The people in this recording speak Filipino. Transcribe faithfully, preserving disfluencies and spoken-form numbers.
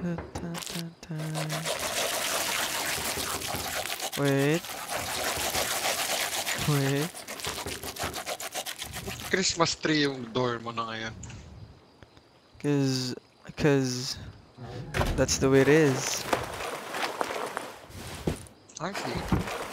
Wait. Wait. Christmas tree yung door mo na ngayon. Cause, cause that's the way it is. I see.